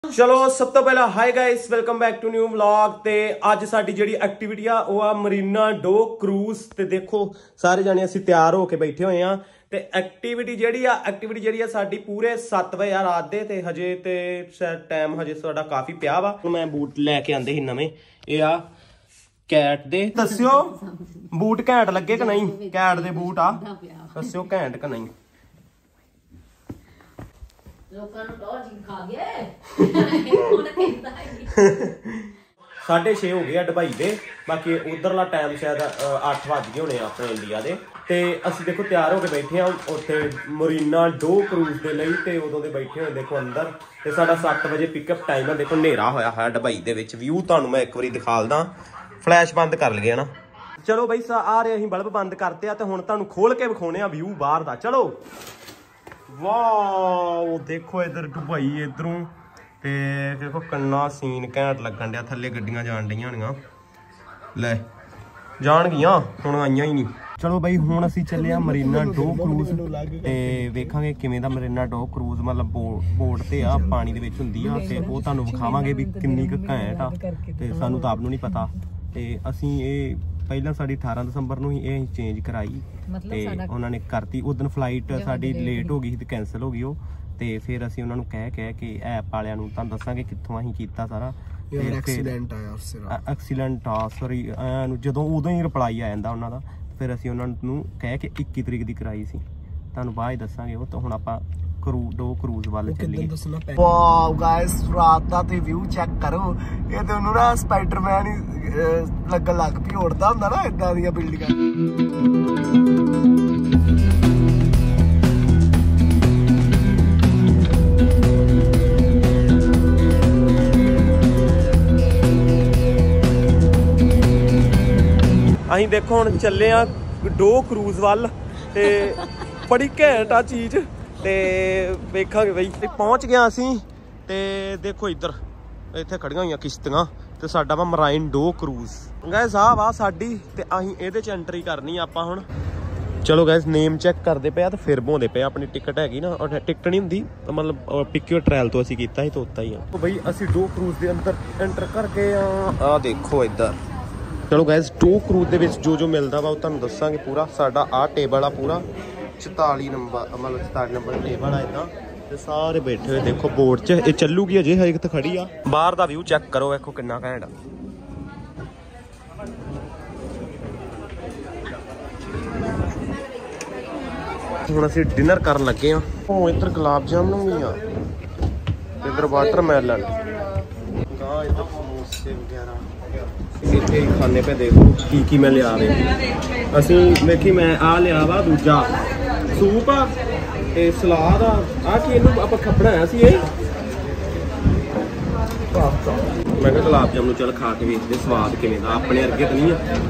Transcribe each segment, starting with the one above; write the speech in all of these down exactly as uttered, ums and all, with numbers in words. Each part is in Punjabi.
चलो सब तो पहला hi guys welcome back to new vlog. ते अज साडी जेहड़ी एक्टिविटी आ वो आ मरीना डो क्रूज। ते देखो सारे जाने असीं तैयार होके बैठे हुए आ। ते एक्टिविटी जेहड़ी आ एक्टिविटी जेहड़ी आ साडी पूरे सत्त बजे आ रात दे। ते हजे ते टाइम हजे साडा काफी पिया वा। मैं बूट लैके आंदे ही नवें ए आ कैट दे। दस्सियो बूट घैंट लगे कि नहीं? कैट दे बूट आ, दस्सियो घैंट कि नहीं? साढ़े छे हो गए दुबई दे। बाकी उधरला टाइम शायद अठ बज गए होने अपने इंडिया दे। ते असीं देखो तैयार होके बैठे हाँ उत्थे मरीना डो क्रूज दे लई। ते उदों दे बैठे हुए देखो अंदर। ते साडा सत्त बजे पिकअप टाइम है। देखो नेरा होया है दुबई दे विच। व्यू तुहानूं मैं एक वारी दिखा दा। फ्लैश बंद कर लगे ना। चलो बई आ रहे असीं बल्ब बंद करते आ। ते हुण तुहानूं खोल के विखाउने आ व्यू बाहर दा। चलो वाह देखो इधर दुबई इधरों। ते देखो कन्ना सीन घैंट लगन दिया। थल्ले गड्डियां जान डियां होणियां ले जान गियां हुण आईयां ही नहीं। चलो बई हुण असीं चले आ मरीना डो क्रूज। ते वेखांगे किवें दा मरीना डो क्रूज मतलब बोट ते आ पानी दे विच हुंदी आ। ते ओह तुहानूं विखावांगे भी किन्नी क घैंट आ। ते सानूं तां आप नूं नहीं पता। ते असीं ਇਹ ਪਹਿਲਾਂ ਸਾਡੀ ਅਠਾਰਾਂ ਦਸੰਬਰ ਨੂੰ ਹੀ ਇਹ ਚੇਂਜ ਕਰਾਈ ਤੇ ਉਹਨਾਂ ਨੇ ਕਰਤੀ। ਉਦੋਂ ਫਲਾਈਟ ਸਾਡੀ ਲੇਟ ਹੋ ਗਈ ਸੀ ਤੇ ਕੈਂਸਲ ਹੋ ਗਈ ਉਹ। ਤੇ ਫਿਰ ਅਸੀਂ ਉਹਨਾਂ ਨੂੰ ਕਹਿ ਕਹਿ ਕੇ ਐਪ ਵਾਲਿਆਂ ਨੂੰ ਤੁਹਾਨੂੰ ਦੱਸਾਂਗੇ ਕਿੱਥੋਂ ਅਸੀਂ ਕੀਤਾ ਸਾਰਾ। ਯਾਰ ਐਕਸੀਡੈਂਟ ਆਇਆ ਸਿਰਾ ਐਕਸੀਡੈਂਟ ਆ ਸੌਰੀ ਨੂੰ ਜਦੋਂ ਉਦੋਂ ਹੀ ਰਿਪਲਾਈ ਆ ਜਾਂਦਾ ਉਹਨਾਂ ਦਾ। ਫਿਰ ਅਸੀਂ ਉਹਨਾਂ ਨੂੰ ਕਹਿ ਕੇ ਇੱਕੀ ਤਰੀਕ ਦੀ ਕਰਾਈ ਸੀ। ਤੁਹਾਨੂੰ ਬਾਅਦ ਦੱਸਾਂਗੇ ਉਹ। ਤਾਂ ਹੁਣ ਆਪਾਂ ਕਰੂ ਡੋ क्रूज वाले चलिए। वाओ गाइस रात दा ते व्यू चेक करो। ये ते उन्होंने ना स्पाइडरमैन ही लगन लग पई उड़दा हुंदा ना इदां दी बिल्डिंगां। असीं देखो हुण चले आ डो क्रूज वाल। ते बड़ी घैंट आ चीज। ते वेखांगे बई पहुंच गया असीं। ते देखो इधर इत्थे खड़ियां होईयां किश्तियां। ते साडा वा मराइन डो क्रूज गाइस आ वा साडी। ते असीं इहदे च एंट्री करनी आपां हुण। चलो गाइस नेम चेक करदे पे ते फिर बोंदे पे अपनी टिकट हैगी ना। और टिकट नहीं हुंदी मतलब पिक्योर ट्रायल तो असीं कीता ही तो उत्ता ही आ। तो बई असीं डो क्रूज दे अंदर एंटर कर गए आ। देखो इधर चलो गाइस डो क्रूज दे विच जो जो मिलदा वा तुहानूं दस्सांगे पूरा। साडा आ टेबल आ पूरा चौताली नंबर मतलब चौताली नंबर टेबल है इतना। ते सारे बैठे हुए देखो बोट च। ये चलूगी अजे हजे तो खड़ी आ। बाहर दा व्यू चेक करो देखो कितना घैंट। हुण असीं डिनर करन लगे हां। ओ इधर गुलाब जामुन भी आ। इधर वाटरमेलन गा इधर समोसे वगैरह इतने ही खाने पे। देखो की की मैं लिया रहे असीं वेखी मैं आ लिया वा दूजा सूप आ ते सलाद आ। आ की इहनूं आपां खपड़ाया सी ये पास्ता। मैं कहा गुलाब जामुन चल खा के वेखदे स्वाद किवें दा। अपने अरगे तो नहीं है।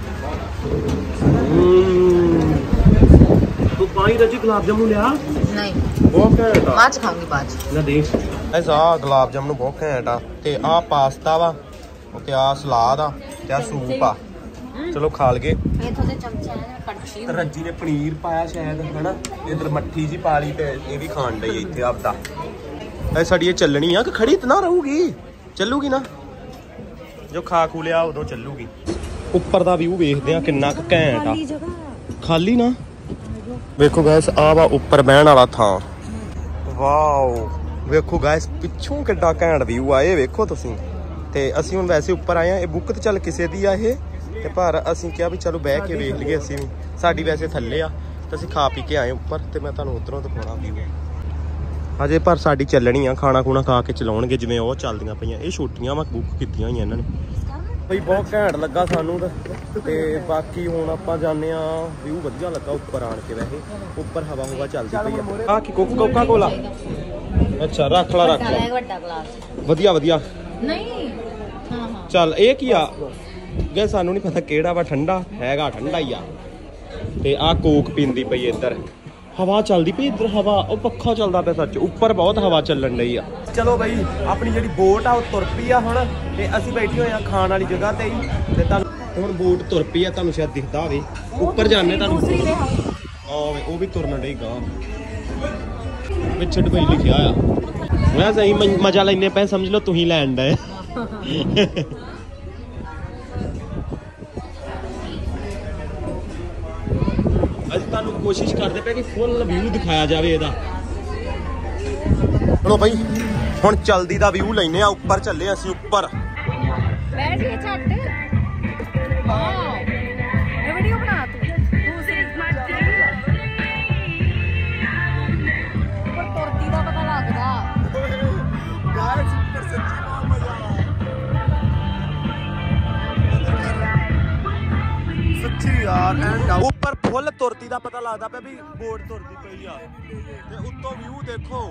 तू पाई रजी गुलाब जामुन लिया नहीं बहुत घैंट आ। आज खाऊंगी बाद ना दे ऐसा गुलाब जामुन बहुत घैंट आ। ते आ पास्ता वा ते आ सलाद आ ते आ सूप आ। चलो खा लगे। रज्जी ने पनीर पाया शायद है ना। इधर मट्ठी जी पा ली ते ये भी खान डई इत्थे आपदा। ऐ साडी ये चलनी आ कि खड़ी इतना रहूगी? चलूगी ना जो खा खू लिया उदों चलूगी। ऊपर दा व्यू वेखदे आ किन्ना क घैंट आ। खाली ना वेखो गाइस आ वा ऊपर बहन वाला थां। वाओ वेखो गाइस पिछों किड्डा घैंट व्यू आ। ये वेखो तुसीं। ते असीं हुण वैसे ऊपर आए हैं। बुक तो चल किसी दी आ ये ते पर असीं क्या भी चलो बह के वेख लईए। असीं भी साडी वैसे थल्ले आ ते असीं खा पी के आए ऊपर। ते मैं तुहानूं उधरों दिखाउणा व्यू अजे पर साडी चलनी आ। खाना खुना खा के चलाउणगे जिवें ओह चलदियां पईयां। ये छुट्टियां मैं बुक कीतियां होईयां इन्हां ने बई। बहुत घैंट लगा सानूं ते बाकी हुण आपां जाने आ। व्यू वधिया लगा ऊपर आण के। वैसे ऊपर हवा हुवा चलदी पई आ। आ की कोका कोका कोला अच्छा रख ला रख ला वधिया वधिया नहीं हां हां चल ये की आ गए सानू नहीं पता केड़ा वा। ठंडा हैगा ठंडा ही आ। ते आ कोक पींदी पई इधर। हवा चलदी पई इधर हवा। ओ पक्खा चलदा पे सच ऊपर बहुत हवा चलन रही आ। चलो बई अपनी जेहड़ी बोट आ तुर पई आ हुण। ते असीं बैठे होए आ खाण वाली जगह ते ही। ते तुहानूं हुण बोट तुर पई आ तुहानूं शायद दिखदा होवे। ऊपर जाने तुहानूं आ ओ भी तुरन डई गां। ਪਿੱਛੇ ਦੁਬਈ ਲਿਖਿਆ ਆ ਮੈਂ ਸਹੀ ਮਜ਼ਾ ਲੈਣੇ ਪਏ ਸਮਝ ਲਓ ਤੁਸੀਂ ਲੈਣ ਦਾ ਅਸੀਂ ਤੁਹਾਨੂੰ ਕੋਸ਼ਿਸ਼ ਕਰਦੇ ਪਏ ਕਿ ਫੁੱਲ ਵਿਊ ਦਿਖਾਇਆ ਜਾਵੇ ਇਹਦਾ ਚਲੋ ਭਾਈ ਹੁਣ ਚਲਦੀ ਦਾ ਵਿਊ ਲੈਨੇ ਆ ਉੱਪਰ ਚੱਲੇ ਅਸੀਂ ਉੱਪਰ ਬੈਠ ਕੇ ਛੱਟ ਵਾਓ ਇਹ ਵੀਡੀਓ ਬਣਾ ਤੂੰ ਦੂਸਰੀ ਪਰ ਤੁਰਦੀ ਦਾ ਪਤਾ ਲੱਗਦਾ ਗਾਇਸ ਉੱਪਰ ਸੱਚੀ ਬਹੁਤ ਮਜ਼ਾ ਆ ਸੱਚੀ ਯਾਰ ਐਂਡ ਉੱਪਰ ਫੁੱਲ ਤੁਰਦੀ ਦਾ ਪਤਾ ਲੱਗਦਾ ਪਿਆ ਵੀ ਬੋਟ ਤੁਰਦੀ ਪਈ ਆ ਤੇ ਉੱਤੋਂ ਵਿਊ ਦੇਖੋ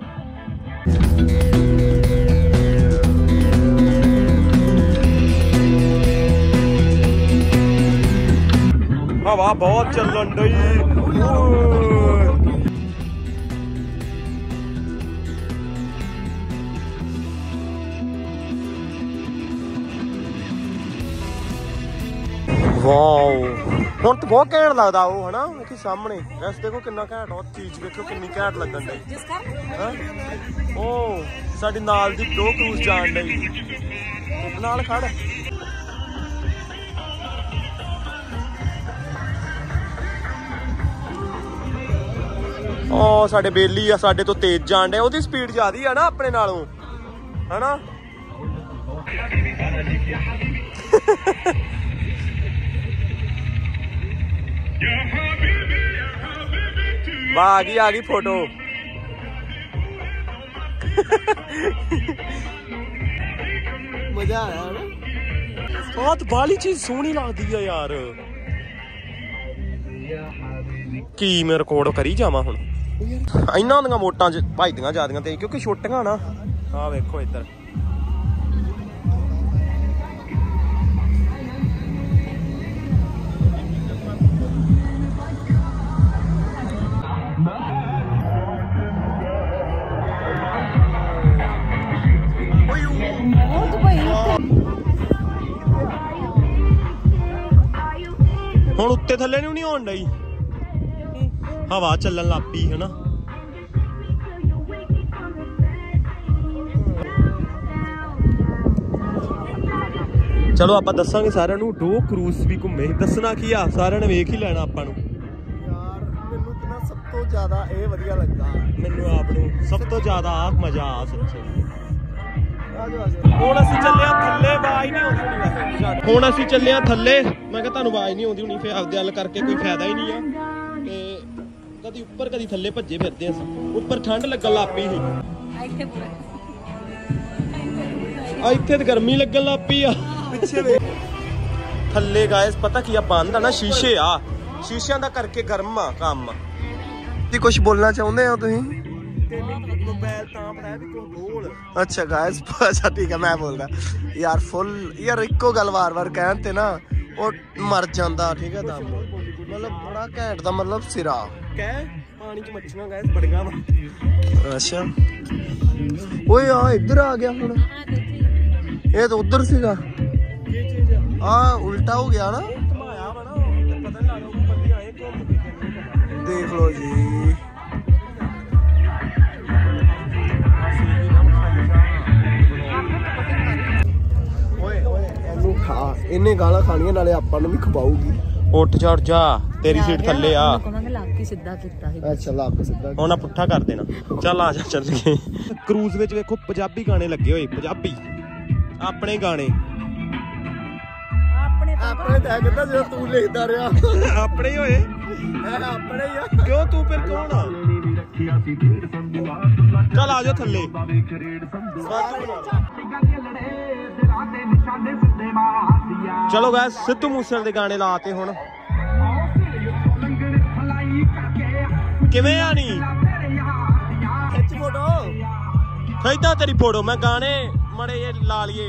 ਹਵਾ ਬਹੁਤ ਚੱਲਣ ਡਈ ਵਾਓ ਹੁਣ ਤਾਂ ਬਹੁਤ ਘੈਂਟ ਲੱਗਦਾ ਉਹ ਹਨਾ ਵੇਖੀ ਸਾਹਮਣੇ ਇਸ ਦੇਖੋ ਕਿੰਨਾ ਘੈਂਟ ਉਹ ਚੀਜ਼ ਵੇਖੋ ਕਿੰਨੀ ਘੈਂਟ ਲੱਗਣ ਡਈ ਜਿਸ ਕਰ ਉਹ ਸਾਡੀ ਨਾਲ ਦੀ ਦੋ ਕਰੂਜ਼ ਜਾਣ ਡਈ ਨਾਲ ਖੜ ਉਹ ਸਾਡੇ ਬੇਲੀ ਆ ਸਾਡੇ ਤੋਂ ਤੇਜ਼ ਜਾਣ ਡਿਆ ਉਹਦੀ ਸਪੀਡ ਜ਼ਿਆਦੀ ਆ ਨਾ ਆਪਣੇ ਨਾਲੋਂ ਹਨਾ ਵਾਹ ਆ ਗਈ ਆ ਗਈ ਫੋਟੋ ਮਜ਼ਾ ਆਇਆ ਨਾ ਬਹੁਤ ਬਾਲੀ ਚੀਜ਼ ਸੋਹਣੀ ਲੱਗਦੀ ਆ ਯਾਰ ਕੀ ਮੈਂ ਰਿਕਾਰਡ ਕਰੀ ਜਾਵਾਂ ਹੁਣ ਇਹਨਾਂ ਦੀਆਂ ਵੋਟਾਂ ਚ ਭਜਦੀਆਂ ਜਾਂਦੀਆਂ ਤੇ ਕਿਉਂਕਿ ਛੋਟੀਆਂ ਨਾ ਆ ਵੇਖੋ ਇੱਧਰ ਹੁਣ ਉੱਤੇ ਥੱਲੇ ਨੂੰ ਨਹੀਂ ਆਉਣ ਡਈ ਹਵਾ ਚੱਲਣ ਲੱਗ ਪਈ ਹੈ ਨਾ ਚਲੋ ਆਪਾਂ ਦੱਸਾਂਗੇ ਸਾਰਿਆਂ ਨੂੰ ਦੋ ਕਰੂਜ਼ ਵੀ ਘੁੰਮੇ ਦੱਸਣਾ ਕੀ ਆ ਸਾਰਿਆਂ ਨੇ ਵੇਖ ਹੀ ਲੈਣਾ ਆਪਾਂ ਨੂੰ ਯਾਰ ਮੈਨੂੰ ਤਾਂ ਸਭ ਤੋਂ ਜ਼ਿਆਦਾ ਇਹ ਵਧੀਆ ਲੱਗਾ ਮੈਨੂੰ ਆਪ ਨੂੰ ਸਭ ਤੋਂ ਜ਼ਿਆਦਾ ਆ ਮਜ਼ਾ ਆ ਸੱਚੇ ਆਜੋ ਆਜੋ ਹੁਣ ਅਸੀਂ ਚੱਲੇ ਆ ਥੱਲੇ ਆਵਾਜ਼ ਨਹੀਂ ਆਉਂਦੀ ਹੁਣ ਅਸੀਂ ਚੱਲੇ ਆ ਥੱਲੇ ਮੈਂ ਕਿਹਾ ਤੁਹਾਨੂੰ ਆਵਾਜ਼ ਨਹੀਂ ਆਉਂਦੀ ਹੁਣੀ ਫੇਰ ਆਪਦੇ ਗੱਲ ਕਰਕੇ ਕੋਈ ਫਾਇਦਾ ਹੀ ਨਹੀਂ ਆ ਤੇ ਕਦੀ ਉੱਪਰ ਕਦੀ ਥੱਲੇ ਭੱਜੇ ਫਿਰਦੇ ਅਸੀਂ ਉੱਪਰ ਠੰਡ ਲੱਗਣ ਲੱਗ ਪਈ ਸੀ ਇੱਥੇ ਪੂਰਾ ਆ ਇੱਥੇ ਤੇ ਗਰਮੀ ਲੱਗਣ ਲੱਗ ਪਈ ਆ ਪਿੱਛੇ ਵੇ ਥੱਲੇ ਗਾਇਸ ਪਤਾ ਕੀ ਆ ਬੰਦ ਆ ਨਾ ਸ਼ੀਸ਼ੇ ਆ ਸ਼ੀਸ਼ਿਆਂ ਦਾ ਕਰਕੇ ਗਰਮ ਆ ਕੰਮ ਕੀ ਕੁਝ ਬੋਲਣਾ ਚਾਹੁੰਦੇ ਹੋ ਤੁਸੀਂ ਮੋਬਾਈਲ ਤਾਂ ਬਣਾਇਆ ਵੀ ਕੋਈ ਬੋਲ ਅੱਛਾ ਗਾਇਸ ਅੱਛਾ ਠੀਕ ਹੈ ਮੈਂ ਬੋਲਦਾ ਯਾਰ ਫੁੱਲ ਯਾਰ ਇੱਕੋ ਗੱਲ ਵਾਰ-ਵਾਰ ਕਹਿਣ ਤੇ ਨਾ ਉਹ ਮਰ ਜਾਂਦਾ ਠੀਕ ਹੈ ਦਮ ਮਤਲਬ ਬੜਾ ਘੈਂਟ ਦਾ ਮਤਲਬ ਸਿਰਾ ਕਹਿ ਪਾਣੀ ਚ ਮੱਛੀਆਂ ਗਾਇਸ ਬੜੀਆਂ ਵਾ ਅੱਛਾ ਓਏ ਆ ਇੱਧਰ ਆ ਗਿਆ ਹੁਣ ਇਹ ਤਾਂ ਉਧਰ ਸੀਗਾ ਕੀ ਚੀਜ਼ ਆ ਆ ਉਲਟਾ ਹੋ ਗਿਆ ਨਾ ਘਮਾਇਆ ਵਾ ਨਾ ਪਤਾ ਨਹੀਂ ਲੱਗਦਾ ਉੱਪਰ ਦੀ ਆਏ ਘੁੰਮ ਕੇ ਦੇਖ ਲਓ ਜੀ ਓਏ ਓਏ ਇਹਨੂੰ ਖਾ ਇਹਨੇ ਗਾਲਾਂ ਖਾਣੀਆਂ ਨਾਲੇ ਆਪਾਂ ਨੂੰ ਵੀ ਖਵਾਊਗੀ ਉੱਠ ਜਾ ਉੱਠ ਜਾ ਤੇਰੀ ਸੀਟ ਥੱਲੇ ਆ ਕਹਾਂਗੇ ਲੱਗ ਕੇ ਸਿੱਧਾ ਕੀਤਾ ਸੀ ਅੱਛਾ ਲਾ ਕੇ ਸਿੱਧਾ ਹੁਣ ਆ ਪੁੱਠਾ ਕਰ ਦੇਣਾ ਚੱਲ ਆ ਜਾ ਚੱਲੀਏ ਕਰੂਜ਼ ਵਿੱਚ ਵੇਖੋ ਪੰਜਾਬੀ ਗਾਣੇ ਲੱਗੇ ਹੋਏ ਪੰਜਾਬੀ ਆਪਣੇ ਗਾਣੇ ਆਪਣੇ ਆਪਣੇ ਤਾਂ ਕਹਿੰਦਾ ਜਦੋਂ ਤੂੰ ਲਿਖਦਾ ਰਿਹਾ ਆਪਣੇ ਹੀ ਹੋਏ ਆਪਣੇ ਹੀ ਆ ਕਿਉਂ ਤੂੰ ਫਿਰ ਕੌਣ ਆ ਚੱਲ ਆ ਜਾ ਥੱਲੇ ਚਲੋ ਗਾਇਸ ਸਿੱਧੂ ਮੂਸੇਵਾਲੇ ਦੇ ਗਾਣੇ ਲਾਤੇ ਹੁਣ ਕਿਵੇਂ ਆਣੀ ਖਿੱਚ ਫੋਟੋ ਖਿੱਚਦਾ ਤੇਰੀ ਫੋਟੋ ਮੈਂ ਗਾਣੇ ਮੜੇ ਜੇ ਲਾ ਲਈਏ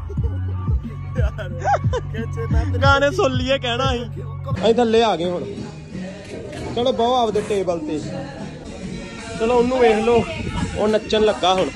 ਖਿੱਚ ਮੈਂ ਗਾਣੇ ਸੁਣ ਲਈਏ ਕਹਿਣਾ ਸੀ ਅਸੀਂ ਥੱਲੇ ਆ ਗਏ ਹੁਣ ਚਲੋ ਬਹੁ ਆਪਦੇ ਟੇਬਲ ਤੇ ਚਲੋ ਉਹਨੂੰ ਵੇਖ ਲਓ ਉਹ ਨੱਚਣ ਲੱਗਾ ਹੁਣ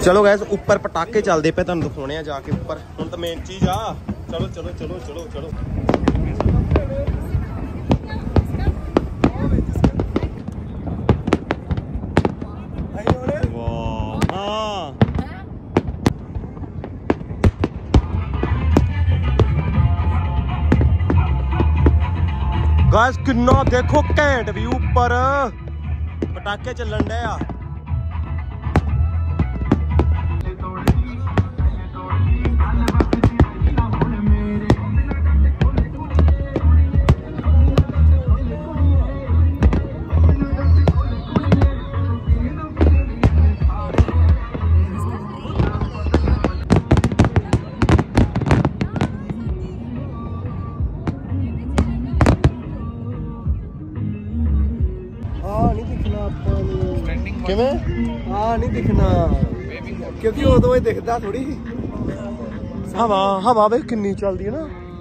चलो गैस ऊपर पटाखे चलते पे तुहानू दिखाने जाके ऊपर हुण तो मेन चीज आ चलो चलो चलो चलो चलो गैस किन्ना देखो घैंट व्यू ऊपर पटाखे चलन डे आ किवें हाँ नहीं दिखना क्योंकि उदों ही दिखता थोड़ी हवा हवा वे किन्नी चलदी है ना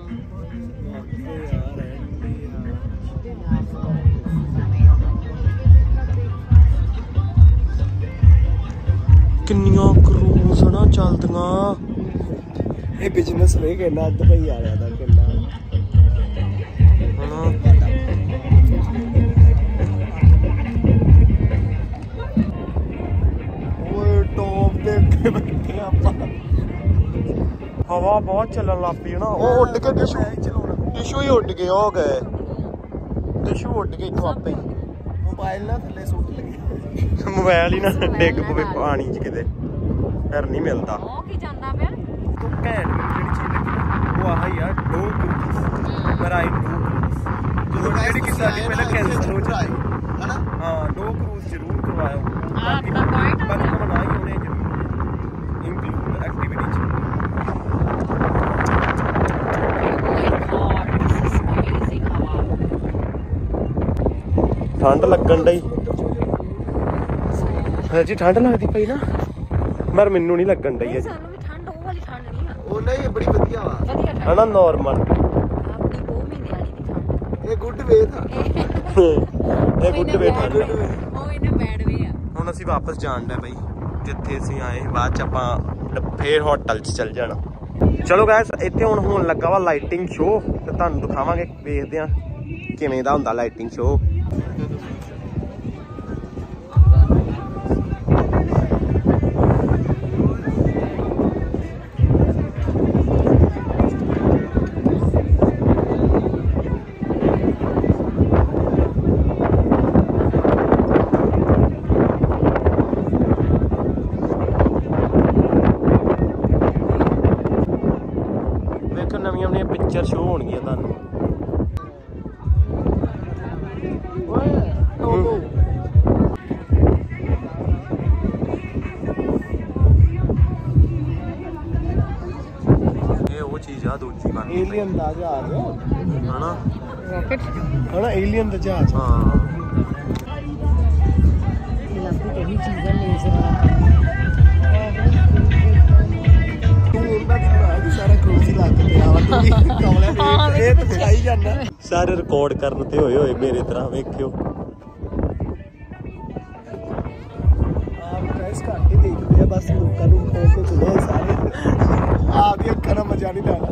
किन्नियां क्रूज ना चलदियां ये बिजनेस वे किन्ना अद्ध भई आ रहा था किन्ना हवा बहुत चलन लग पी ना वो उड़ के टिशू टिशू ही उड़ गए हो गए टिशू उड़ गए इथों आपे मोबाइल ना थल्ले सुट लगे मोबाइल ही ना डिग पवे पानी च किते फिर नहीं मिलता ਉਹ ਕੀ ਜਾਂਦਾ ਪਿਆ तो घैंट जेडी चीज लगी वो आही यार डो क्रूज पर आई डो क्रूज जो जेडी किस्सा दी पहले कैंसिल हो जाए है ना हां डो क्रूज जरूर करवाओ ਆਪਣਾ ਪੁਆਇੰਟ पर बना ही होने जरूर इंक्लूड एक्टिविटी च ठंड लगन डई है जी ठंड लगती पई ना पर मैनू नहीं लगन डई है ਸਾਨੂੰ ਵੀ ਠੰਡ ਉਹ ਵਾਲੀ ਠੰਡ ਨਹੀਂ ਆ ਉਹ ਨਹੀਂ ਬੜੀ ਵਧੀਆ ਵਾ ਵਧੀਆ ਠੰਡ है ना नॉर्मल ਆਪਣੀ ਦੋ ਮਹੀਨੇ ਵਾਲੀ ਦੀ ਠੰਡ ਇਹ ਗੁੱਡ ਵੇ ਥਾ ਇਹ ਗੁੱਡ ਵੇ ਠੰਡ ਉਹ ਇਹਨੇ ਬੈਡ ਵੇ ਆ ਹੁਣ ਅਸੀਂ ਵਾਪਸ ਜਾਣ ਡਿਆ ਬਈ ਜਿੱਥੇ ਅਸੀਂ ਆਏ ਬਾਅਦ ਚ ਆਪਾਂ ਫੇਰ ਹੋਟਲ ਚ ਚੱਲ ਜਾਣਾ ਚਲੋ ਗਾਇਸ ਇੱਥੇ ਹੁਣ ਹੋਣ ਲੱਗਾ ਵਾ ਲਾਈਟਿੰਗ ਸ਼ੋਅ ਤੇ ਤੁਹਾਨੂੰ ਦਿਖਾਵਾਂਗੇ ਵੇਖਦੇ ਆ ਕਿਵੇਂ ਦਾ ਹੁੰਦਾ ਲਾਈਟਿੰਗ ਸ਼ੋਅ ਨਵੀਆਂ ਨਵੀਆਂ ਪਿਕਚਰ ਸ਼ੋ ਹੋਣਗੀਆਂ ਤੁਹਾਨੂੰ ਇਹ ਉਹ ਚੀਜ਼ ਆ ਦੂਜੀ ਬਣ ਏਲੀਅਨ ਦਾ ਜਹਾਜ਼ ਹਨਾ ਰਾਕਟ ਹਨਾ ਏਲੀਅਨ ਦਾ ਜਹਾਜ਼ ਹਾਂ ਇਹ ਲੱਭੂ ਤੇ ਵੀ ਚੀਜ਼ਾਂ ਲੇਜ਼ਰ ਸਾਰਾ ਕਰੂਜ਼ ਲੱਗ ਪਿਆ ਵਾ ਤੂੰ ਕਮਲਾ ਇਹ ਤਾਂ ਖਾਈ ਜਾਂਦਾ ਸਾਰੇ ਰਿਕਾਰਡ ਕਰਨ ਤੇ ਹੋਏ ਹੋਏ ਮੇਰੇ ਤਰ੍ਹਾਂ ਵੇਖਿਓ ਆਪ ਗਾਇਸ ਘੱਟ ਹੀ ਦੇਖਦੇ ਆ ਬਸ ਲੋਕਾਂ ਨੂੰ ਖੋਲ ਕੇ ਚਲੇ ਸਾਰੇ ਆਪ ਹੀ ਅੱਖਾਂ ਨਾਲ ਮਜ਼ਾ ਨਹੀਂ ਲੈਣਾ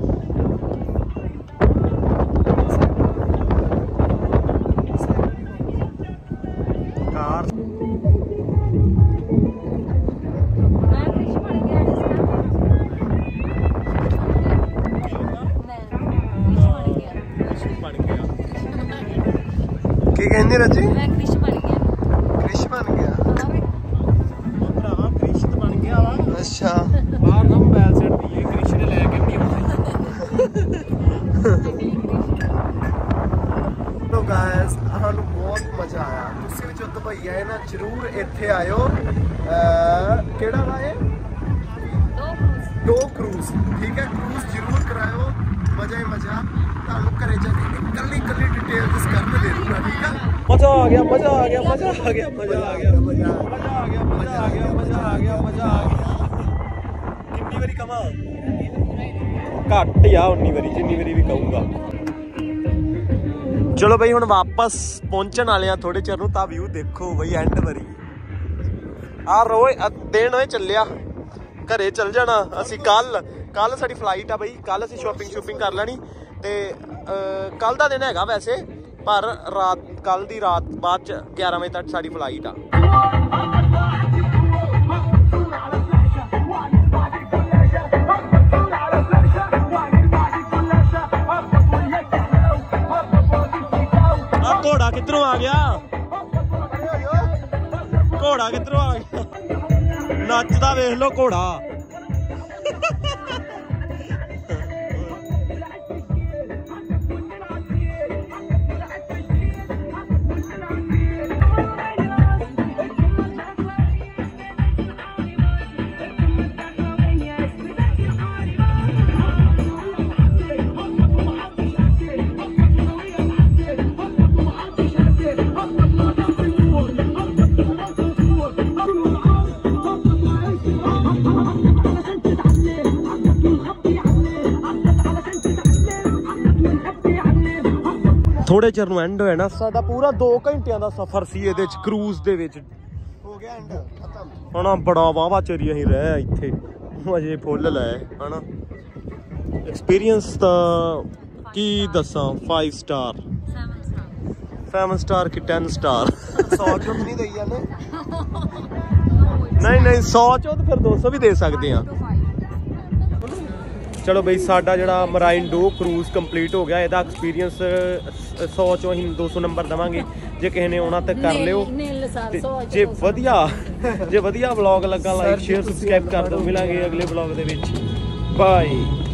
ਕਾਰ ਕੀ ਕਹਿੰਦੇ ਰੱਜੀ ਮੈਂ ਕ੍ਰਿਸ਼ ਬਣ ਗਿਆ ਕ੍ਰਿਸ਼ ਬਣ ਗਿਆ ਭਰਾਵਾ ਕ੍ਰਿਸ਼ ਬਣ ਗਿਆ ਵਾ ਅੱਛਾ ਬਾਹਰ ਨਾ ਮੋਬਾਈਲ ਸੈੱਟ ਦੀ ਕ੍ਰਿਸ਼ ਨੇ ਲੈ ਕੇ ਵੀ ਆਉਂਦੇ ਲੋ ਗਾਇਸ ਸਾਨੂੰ ਬਹੁਤ ਮਜ਼ਾ ਆਇਆ ਤੁਸੀਂ ਵੀ ਜਦੋਂ ਦੁਬਈ ਆਏ ਨਾ ਜ਼ਰੂਰ ਇੱਥੇ ਆਇਓ ਕਿਹੜਾ ਵਾ ਇਹ ਦੋ ਕਰੂਜ਼ ਡੋ ਕਰੂਜ਼ ਠੀਕ ਹੈ ਕਰੂਜ਼ ਜ਼ਰੂਰ ਕਰਾਇਓ ਮਜ਼ਾ ਹੀ ਮਜ਼ਾ ਤੁਹਾਨੂੰ ਘਰੇ ਜਾ ਕੇ ਇਕੱਲੀ ਇਕੱਲੀ ਡਿਟੇਲ ਇਸ ਕਰਨ ਦੇ ਦੂੰਗਾ ਠੀਕ ਹੈ ਮਜ਼ਾ ਆ ਗਿਆ ਮਜ਼ਾ ਆ ਗਿਆ ਮਜ਼ਾ ਆ ਗਿਆ ਮਜ਼ਾ ਆ ਗਿਆ ਮਜ਼ਾ ਮਜ਼ਾ ਆ ਗਿਆ ਮਜ਼ਾ ਆ ਗਿਆ ਮਜ਼ਾ ਆ ਗਿਆ ਮਜ਼ਾ ਆ ਗਿਆ ਕਿੰਨੀ ਵਾਰੀ ਕਵਾਂ ਘੱਟ ਆ ਉਨੀ ਵਾਰੀ ਜਿੰਨੀ ਵਾਰੀ ਵੀ ਕਹੂੰਗਾ ਚਲੋ ਬਈ ਹੁਣ ਵਾਪਸ ਪਹੁੰਚਣ ਵਾਲੇ ਆ ਥੋੜੇ ਚਿਰ ਨੂੰ ਤਾਂ ਵਿਊ ਦੇਖੋ ਬਈ ਐਂਡ ਵਾਰੀ ਆ ਰੋਏ ਦਿਨ ਹੋਏ ਚੱਲਿਆ ਘਰੇ ਚੱਲ ਜਾਣਾ ਅਸੀਂ ਕੱਲ ਕੱਲ ਸਾਡੀ ਫਲਾਈਟ ਆ ਬਈ ਕੱਲ ਅਸੀਂ ਸ਼ਾਪਿੰਗ ਸ਼ੂਪਿੰਗ ਕਰ ਲੈਣੀ ਤੇ ਕੱਲ ਦਾ ਦਿਨ ਹੈਗਾ ਵੈਸੇ ਪਰ ਰਾਤ ਕੱਲ ਦੀ ਰਾਤ ਬਾਅਦ ਚ ਗਿਆਰਾਂ ਵਜੇ ਤੱਕ ਸਾਡੀ ਫਲਾਈਟ ਆ ਘੋੜਾ ਕਿੱਧਰੋਂ ਆ ਗਿਆ ਘੋੜਾ ਕਿੱਧਰੋਂ ਆ ਗਿਆ ਨੱਚਦਾ ਵੇਖ ਲੋ ਘੋੜਾ ਥੋੜੇ ਚਿਰ ਨੂੰ ਐਂਡ ਹੋਇਆ ਨਾ ਸਾਡਾ ਪੂਰਾ ਦੋ ਘੰਟਿਆਂ ਦਾ ਸਫ਼ਰ ਸੀ ਇਹਦੇ ਚ ਕਰੂਜ਼ ਦੇ ਵਿੱਚ ਹੋ ਗਿਆ ਐਂਡ ਖਤਮ ਹਣਾ ਬੜਾ ਵਾਵਾ ਚਿਰ ਅਸੀਂ ਰਹਿ ਇੱਥੇ ਅਜੇ ਫੁੱਲ ਲੈ ਹਨਾ ਐਕਸਪੀਰੀਅੰਸ ਤਾਂ ਕੀ ਦੱਸਾਂ ਫਾਈਵ ਸਟਾਰ ਸੈਵਨ ਸਟਾਰ ਕਿ ਟੈਨ ਸਟਾਰ ਸੌ ਚੋਂ ਨਹੀਂ ਦਈ ਜਾਂਦੇ ਨਹੀਂ ਨਹੀਂ ਸੌ ਚੋਂ ਤਾਂ ਫਿਰ ਦੋ ਸੌ ਵੀ ਦੇ ਸਕਦੇ ਆ ਚਲੋ ਬਈ ਸਾਡਾ ਜਿਹੜਾ ਮਰਾਈਨ ਡੋ ਕਰੂਜ਼ ਕੰਪਲੀਟ ਹੋ ਗਿਆ ਇਹਦਾ ਐਕਸਪੀਰੀਅੰਸ ਸੌ ਚੋਂ ਅਸੀਂ ਦੋ ਸੌ ਨੰਬਰ ਦੇਵਾਂਗੇ ਜੇ ਕਿਸੇ ਨੇ ਆਉਣਾ ਤਾਂ ਕਰ ਲਿਓ ਜੇ ਵਧੀਆ ਜੇ ਵਧੀਆ ਵਲੌਗ ਲੱਗਾ ਲਾਈਕ ਸ਼ੇਅਰ ਸਬਸਕ੍ਰਾਈਬ ਕਰ ਦਿਓ ਮਿਲਾਂਗੇ ਅਗਲੇ ਵਲੌਗ ਦੇ ਵਿੱਚ ਬਾਏ